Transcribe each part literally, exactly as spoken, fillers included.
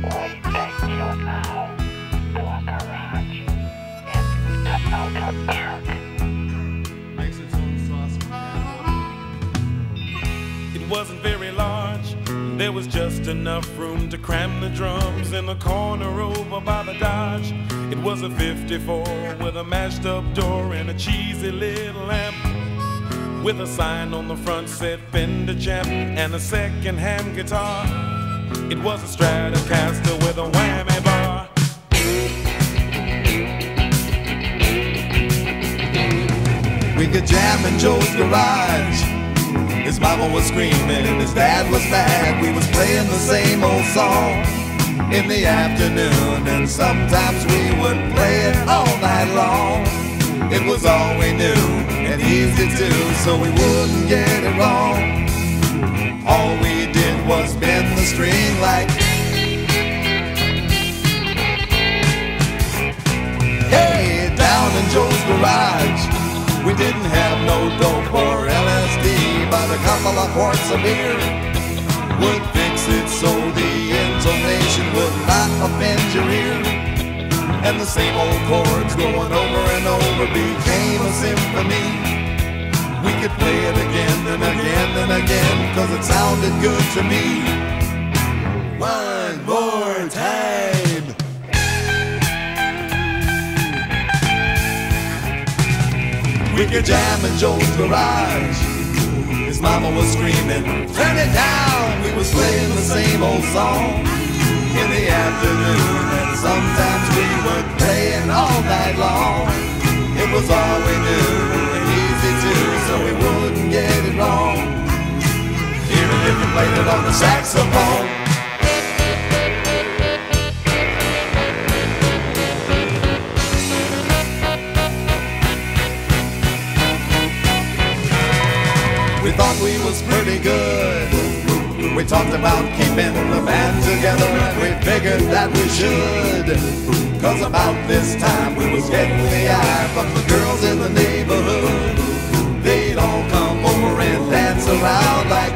We take you now to a garage in Albuquerque. Makes its own sauce. It wasn't very large. There was just enough room to cram the drums in the corner over by the Dodge. It was a fifty-four with a mashed up door and a cheesy little lamp, with a sign on the front said Fender Champ and a second-hand guitar. It was a Stratocaster with a whammy bar. We could jam in Joe's garage. His mama was screaming and his dad was mad. We was playing the same old song in the afternoon, and sometimes we would play it all night long. It was all we knew and easy to, so we wouldn't get it wrong. All we did was bend the string like, hey, down in Joe's garage. We didn't have no dope or L S D, but a couple of quarts of beer would fix it so the intonation would not offend your ear. And the same old chords going over and over became a symphony. We could play it again and again and again, cause it sounded good to me. One more time. We could jam in Joe's garage. His mama was screaming, turn it down. We was playing the same old song in the afternoon, and sometimes we would play it all night long. It was all we knew and easy too, so we wouldn't get it wrong. Even if we played it on the saxophone. We thought we was pretty good. We talked about keeping the band together, and we figured that we should. Cause about this time we was getting the eye from the girls in the neighborhood. They'd all come over and dance around like,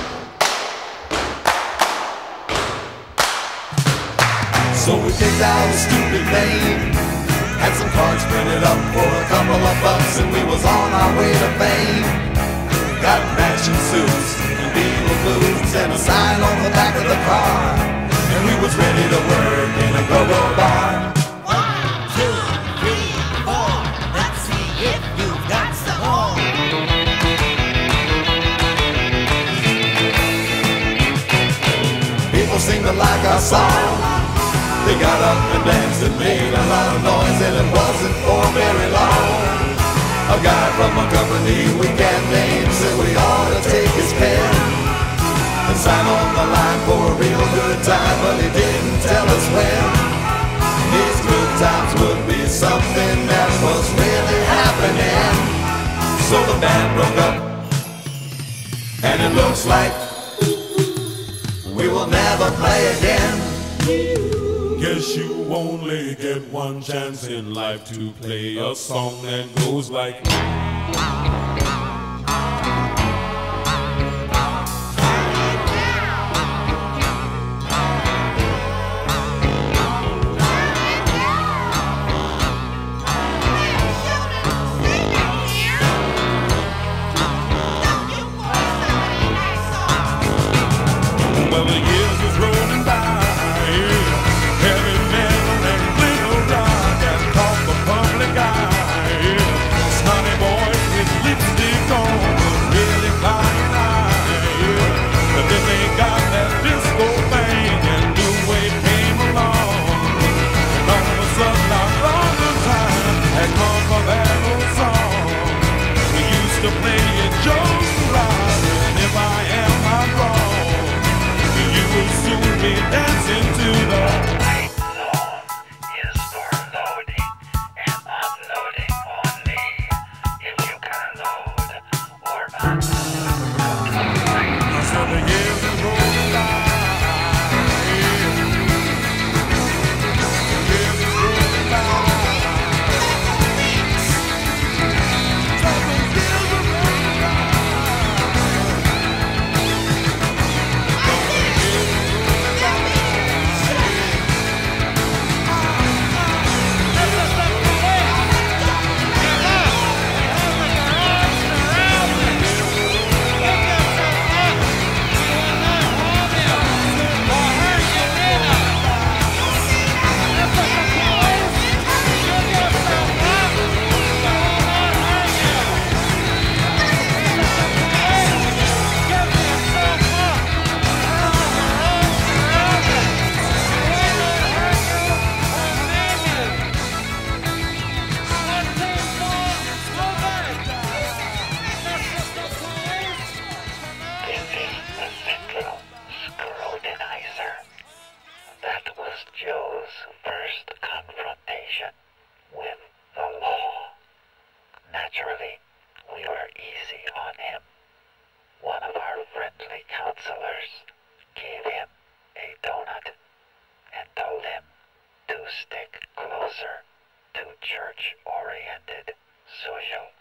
so we picked out a stupid name, had some cards printed up for a couple of bucks, and we was on our way to fame. Got matching suits and Beatle boots and a sign on the back of the car, and we was ready to work in a go-go bar. One, two, three, four. Let's see if you've got some more. People seemed to like our song. They got up and danced and made a lot of noise, and it wasn't for very long. A guy from a company we can't name said we ought to take his pen and sign on the line for a real good time, but he didn't tell us when. These good times would be something that was really happening. So the band broke up, and it looks like we will never play again. Guess you only get one chance in life to play a song that goes like, well, the years is rolling by, heavy metal and little rock and talk the public eye. Sonny boy Joe's first confrontation with the law. Naturally, we were easy on him. One of our friendly counselors gave him a donut and told him to stick closer to church-oriented social